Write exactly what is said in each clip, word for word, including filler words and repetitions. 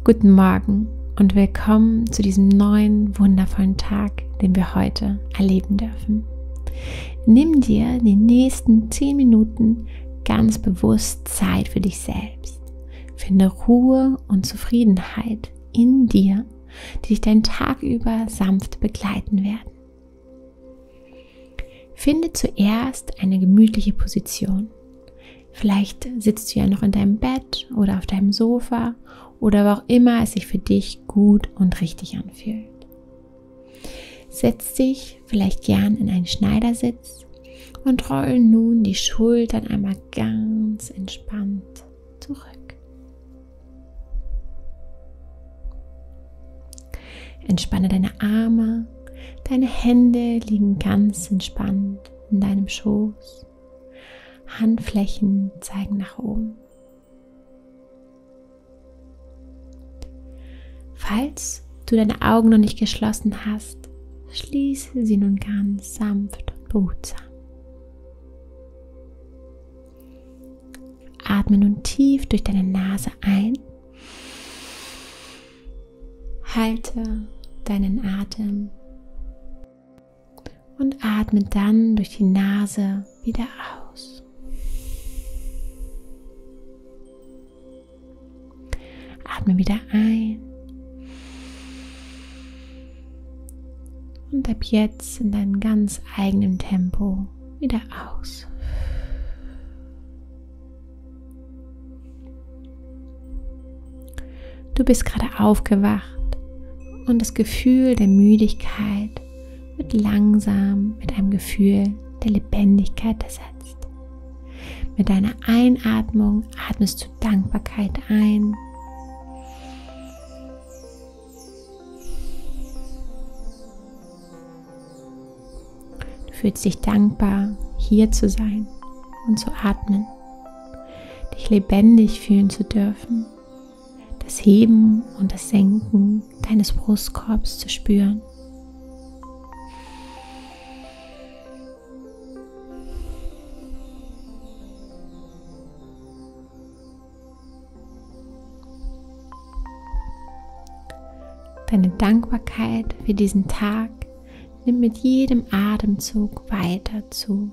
Guten Morgen und willkommen zu diesem neuen, wundervollen Tag, den wir heute erleben dürfen. Nimm dir die nächsten zehn Minuten ganz bewusst Zeit für dich selbst. Finde Ruhe und Zufriedenheit in dir, die dich deinen Tag über sanft begleiten werden. Finde zuerst eine gemütliche Position. Vielleicht sitzt du ja noch in deinem Bett oder auf deinem Sofa oder wo auch immer es sich für dich gut und richtig anfühlt. Setz dich vielleicht gern in einen Schneidersitz und roll nun die Schultern einmal ganz entspannt zurück. Entspanne deine Arme, deine Hände liegen ganz entspannt in deinem Schoß. Handflächen zeigen nach oben. Falls du deine Augen noch nicht geschlossen hast, schließe sie nun ganz sanft und behutsam. Atme nun tief durch deine Nase ein. Halte deinen Atem und atme dann durch die Nase wieder aus. Atme wieder ein und ab jetzt in deinem ganz eigenen Tempo wieder aus. Du bist gerade aufgewacht und das Gefühl der Müdigkeit wird langsam mit einem Gefühl der Lebendigkeit ersetzt. Mit deiner Einatmung atmest du Dankbarkeit ein. Du fühlst dich dankbar, hier zu sein und zu atmen, dich lebendig fühlen zu dürfen, das Heben und das Senken deines Brustkorbs zu spüren. Deine Dankbarkeit für diesen Tag nimmt mit jedem Atemzug weiter zu.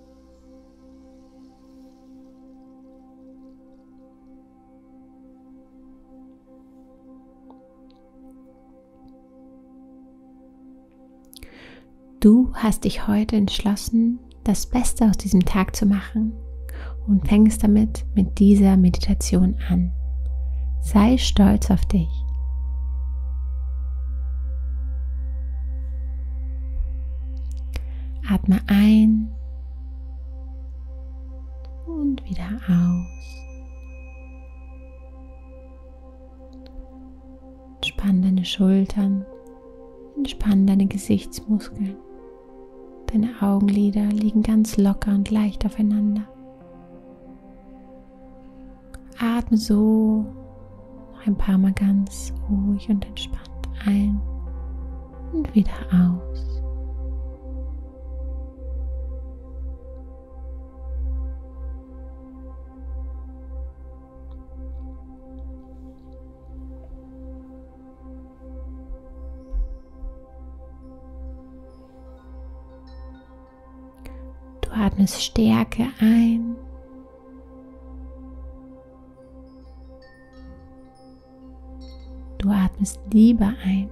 Du hast dich heute entschlossen, das Beste aus diesem Tag zu machen und fängst damit mit dieser Meditation an. Sei stolz auf dich. Atme ein und wieder aus. Entspann deine Schultern, entspann deine Gesichtsmuskeln. Deine Augenlider liegen ganz locker und leicht aufeinander. Atme so noch ein paar Mal ganz ruhig und entspannt ein und wieder aus. Du atmest Stärke ein. Du atmest Liebe ein.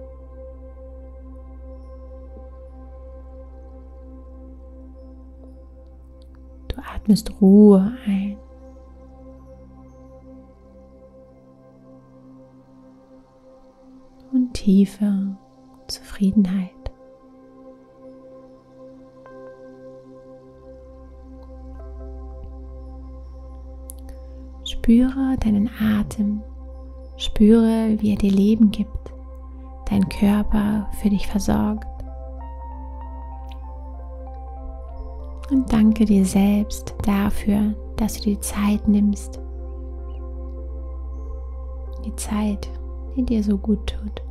Du atmest Ruhe ein. Und tiefe Zufriedenheit. Spüre deinen Atem, spüre, wie er dir Leben gibt, dein Körper für dich versorgt. Und danke dir selbst dafür, dass du die Zeit nimmst. Die Zeit, die dir so gut tut.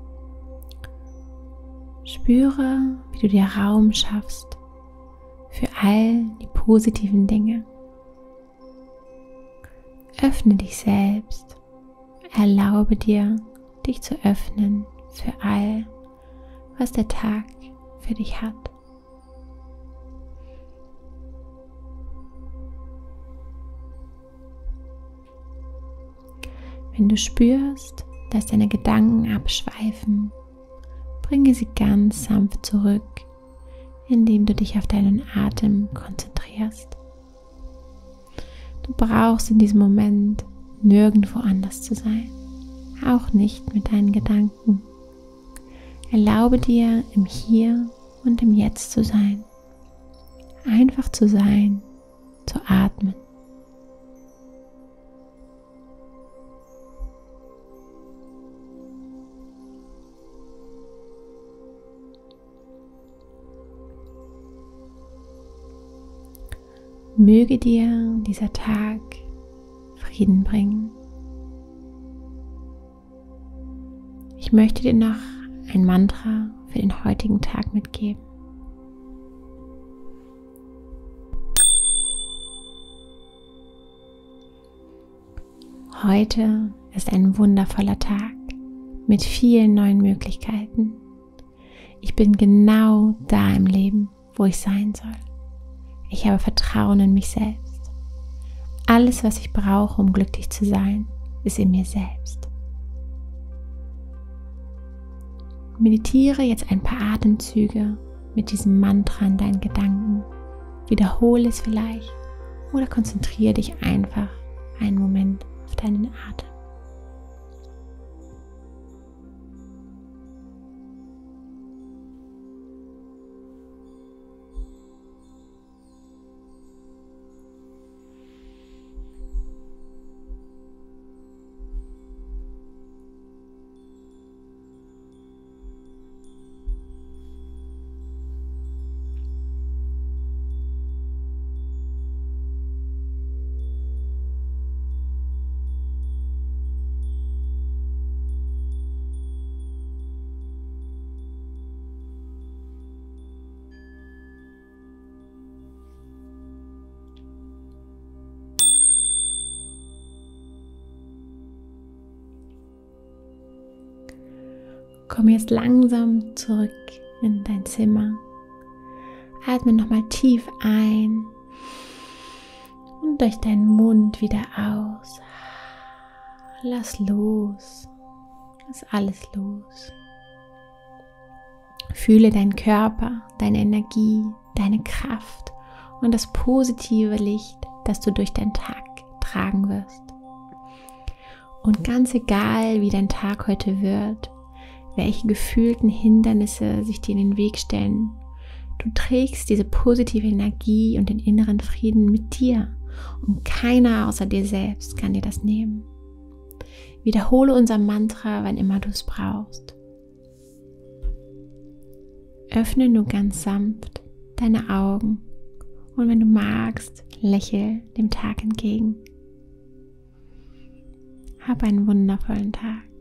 Spüre, wie du dir Raum schaffst für all die positiven Dinge. Öffne dich selbst. Erlaube dir, dich zu öffnen für all, was der Tag für dich hat. Wenn du spürst, dass deine Gedanken abschweifen, bringe sie ganz sanft zurück, indem du dich auf deinen Atem konzentrierst. Du brauchst in diesem Moment nirgendwo anders zu sein, auch nicht mit deinen Gedanken. Erlaube dir, im Hier und im Jetzt zu sein, einfach zu sein, zu atmen. Möge dir dieser Tag Frieden bringen. Ich möchte dir noch ein Mantra für den heutigen Tag mitgeben. Heute ist ein wundervoller Tag mit vielen neuen Möglichkeiten. Ich bin genau da im Leben, wo ich sein soll. Ich habe Vertrauen in mich selbst. Alles, was ich brauche, um glücklich zu sein, ist in mir selbst. Meditiere jetzt ein paar Atemzüge mit diesem Mantra in deinen Gedanken. Wiederhole es vielleicht oder konzentriere dich einfach einen Moment auf deinen Atem. Komm jetzt langsam zurück in dein Zimmer. Atme nochmal tief ein und durch deinen Mund wieder aus. Lass los. Lass alles los. Fühle deinen Körper, deine Energie, deine Kraft und das positive Licht, das du durch deinen Tag tragen wirst. Und ganz egal, wie dein Tag heute wird, welche gefühlten Hindernisse sich dir in den Weg stellen, du trägst diese positive Energie und den inneren Frieden mit dir und keiner außer dir selbst kann dir das nehmen. Wiederhole unser Mantra, wann immer du es brauchst. Öffne nur ganz sanft deine Augen und wenn du magst, lächel dem Tag entgegen. Hab einen wundervollen Tag.